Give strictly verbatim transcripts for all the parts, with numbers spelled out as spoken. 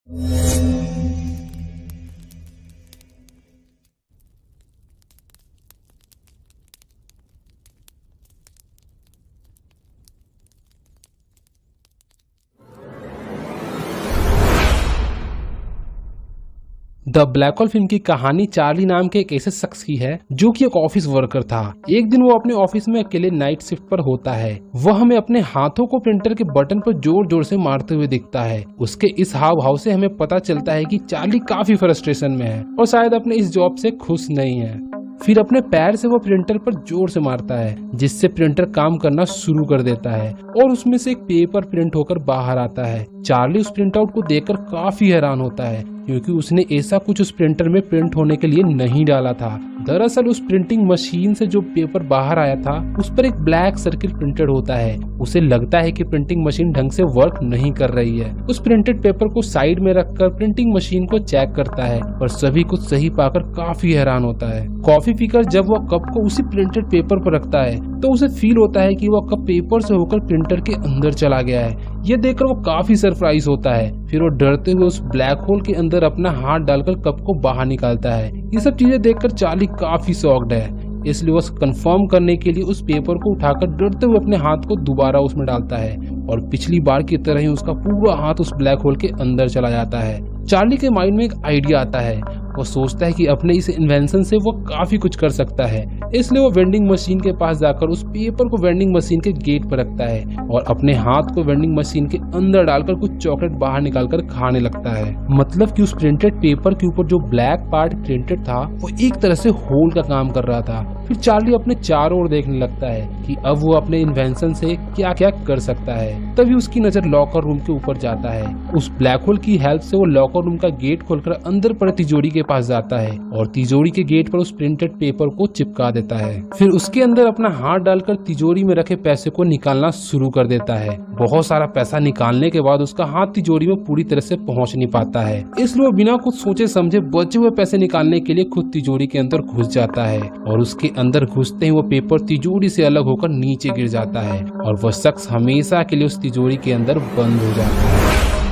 The black hole film की कहानी Charlie नाम के एक ऐसे शख्स की है जो कि एक ऑफिस वर्कर था। एक दिन वो अपने ऑफिस में अकेले नाइट शिफ्ट पर होता है। वह हमें अपने हाथों को प्रिंटर के बटन पर जोर जोर से मारते हुए दिखता है। उसके इस हाव भाव से हमें पता चलता है कि चार्ली काफी फ्रस्ट्रेशन में है और शायद अपने इस जॉब से खुश नहीं है। फिर अपने पैर से वो प्रिंटर पर जोर से मारता है, जिससे प्रिंटर काम करना शुरू कर देता है और उसमें से एक पेपर प्रिंट होकर बाहर आता है। चार्ली उस प्रिंट आउट को देखकर काफी हैरान होता है, क्योंकि उसने ऐसा कुछ उस प्रिंटर में प्रिंट होने के लिए नहीं डाला था। दरअसल उस प्रिंटिंग मशीन से जो पेपर बाहर आया था उस पर एक ब्लैक सर्किल प्रिंटेड होता है। उसे लगता है कि प्रिंटिंग मशीन ढंग से वर्क नहीं कर रही है। उस प्रिंटेड पेपर को साइड में रखकर प्रिंटिंग मशीन को चेक करता है, पर सभी कुछ सही पाकर काफी हैरान होता है। कॉफी पीकर जब वह कप को उसी प्रिंटेड पेपर पर रखता है तो उसे फील होता है कि वह कप पेपर से होकर प्रिंटर के अंदर चला गया है। यह देखकर वो काफी सरप्राइज होता है। फिर वो डरते हुए उस ब्लैक होल के अंदर अपना हाथ डालकर कप को बाहर निकालता है। ये सब चीजें देखकर चार्ली काफी शॉक्ड है, इसलिए वो कंफर्म करने के लिए उस पेपर को उठाकर डरते हुए अपने हाथ को दोबारा उसमें डालता है और पिछली बार की तरह ही उसका पूरा हाथ उस ब्लैक होल के अंदर चला जाता है। चार्ली के माइंड में एक आइडिया आता है। वो सोचता है कि अपने इस इन्वेंशन से वो काफी कुछ कर सकता है, इसलिए वो वेंडिंग मशीन के पास जाकर उस पेपर को वेंडिंग मशीन के गेट पर रखता है और अपने हाथ को वेंडिंग मशीन के अंदर डालकर कुछ चॉकलेट बाहर निकालकर खाने लगता है। मतलब कि उस प्रिंटेड पेपर के ऊपर जो ब्लैक पार्ट प्रिंटेड था वो एक तरह से होल का काम कर रहा था। फिर चार्ली अपने चारों ओर देखने लगता है कि अब वो अपने इन्वेंशन से क्या क्या कर सकता है। तभी उसकी नजर लॉकर रूम के ऊपर जाता है। उस ब्लैक होल की हेल्प से वो लॉकर रूम का गेट खोलकर अंदर पड़े तिजोरी के पास जाता है और तिजोरी के गेट पर उस प्रिंटेड पेपर को चिपका देता है। फिर उसके अंदर अपना हाथ डालकर तिजोरी में रखे पैसे को निकालना शुरू कर देता है। बहुत सारा पैसा निकालने के बाद उसका हाथ तिजोरी में पूरी तरह से पहुंच नहीं पाता है, इसलिए वो बिना कुछ सोचे समझे बचे हुए पैसे निकालने के लिए खुद तिजोरी के अंदर घुस जाता है और उसके अंदर घुसते ही वो पेपर तिजोरी से अलग होकर नीचे गिर जाता है और वह शख्स हमेशा के लिए उस तिजोरी के अंदर बंद हो जाता है।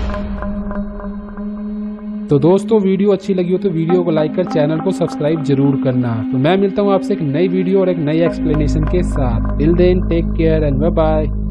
तो दोस्तों, वीडियो अच्छी लगी हो तो वीडियो को लाइक कर चैनल को सब्सक्राइब जरूर करना। तो मैं मिलता हूँ आपसे एक नई वीडियो और एक नई एक्सप्लेनेशन के साथ। Till then take care and bye bye.